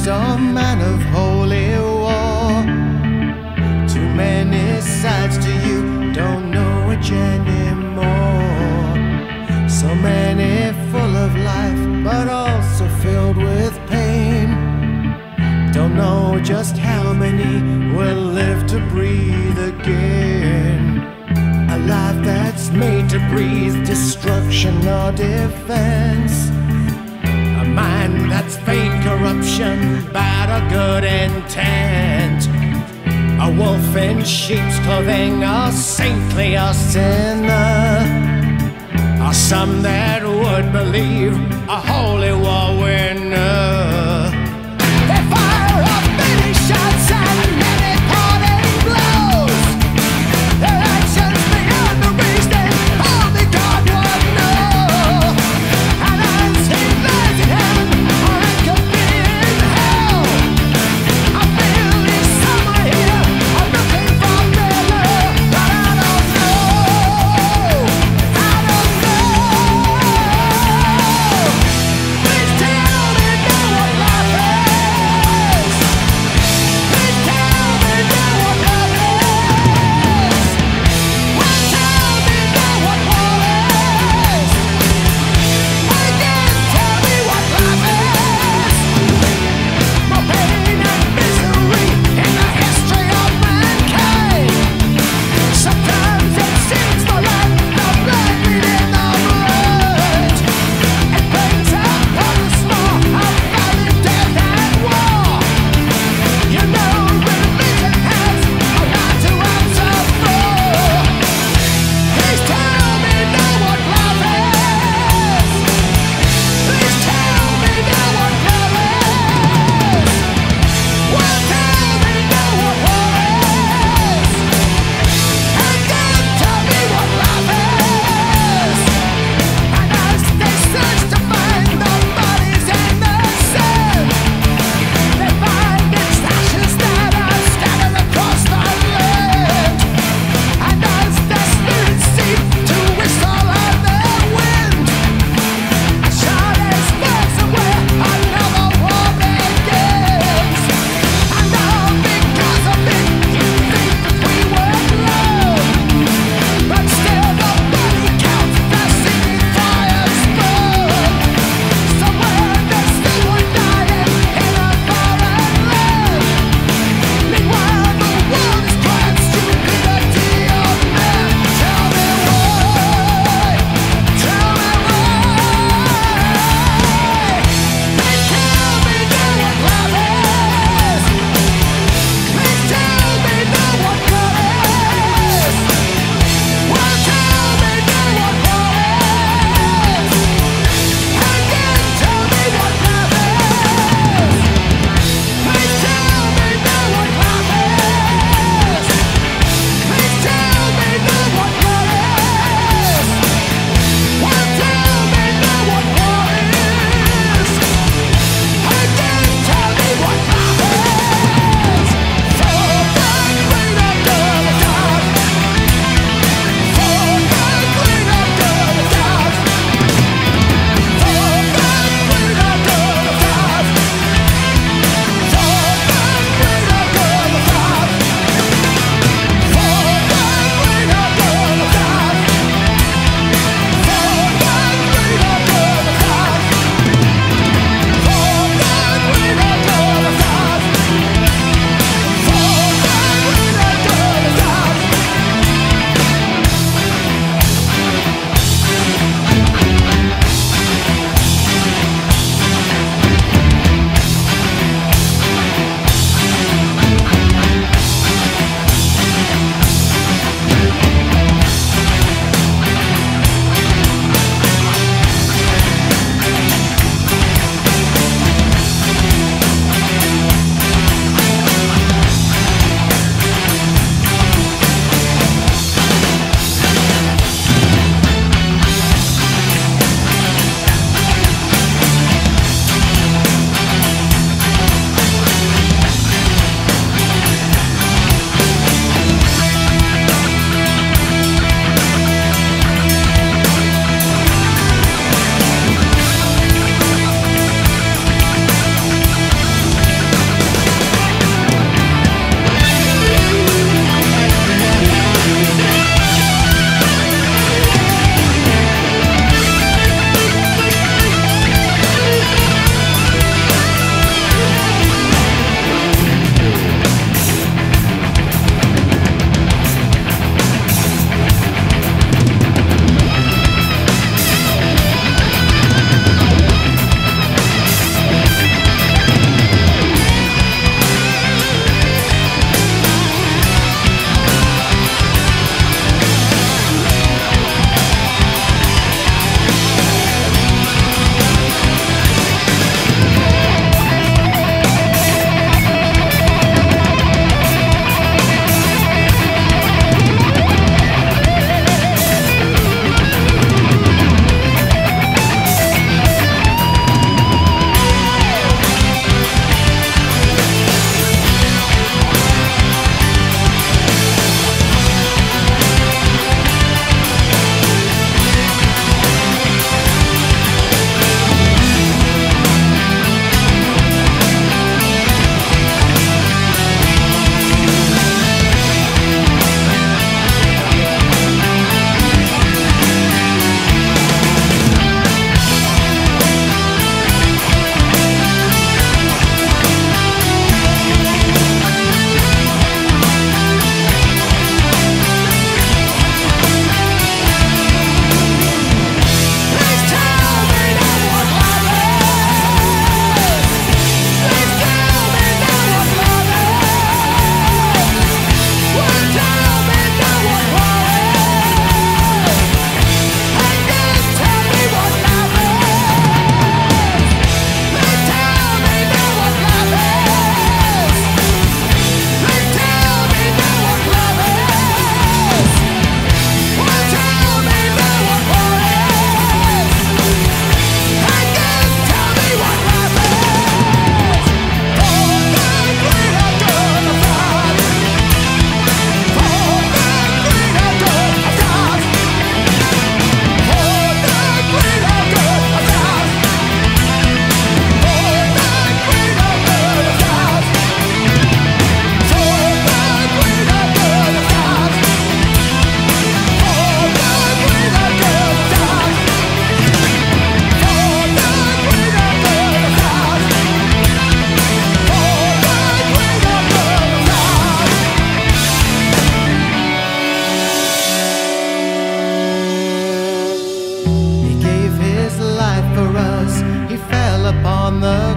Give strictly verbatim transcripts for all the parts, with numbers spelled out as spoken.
a man of holy war. Too many sides to you, don't know which anymore. So many full of life, but also filled with pain. Don't know just how many will live to breathe again. A life that's made to breathe destruction or defense. A mind that's feigned corruption, bad or good intent. A wolf in sheep's clothing, a saintly or sinner. Or some that would believe a holy war winner. They fire off many shots and many parting blows. Their actions beyond the reason only God would know. And as he lies in heaven, or it could be in hell, I feel he's somewhere here. I'm looking for better, but I don't know. I don't know. Please tell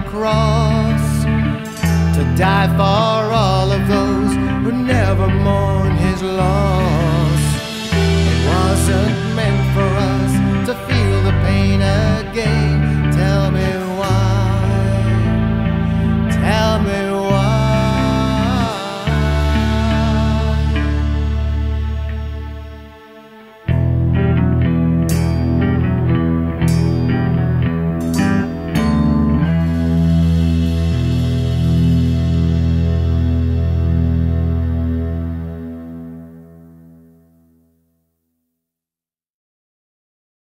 cross to die for all of those who never mourn his loss. It wasn't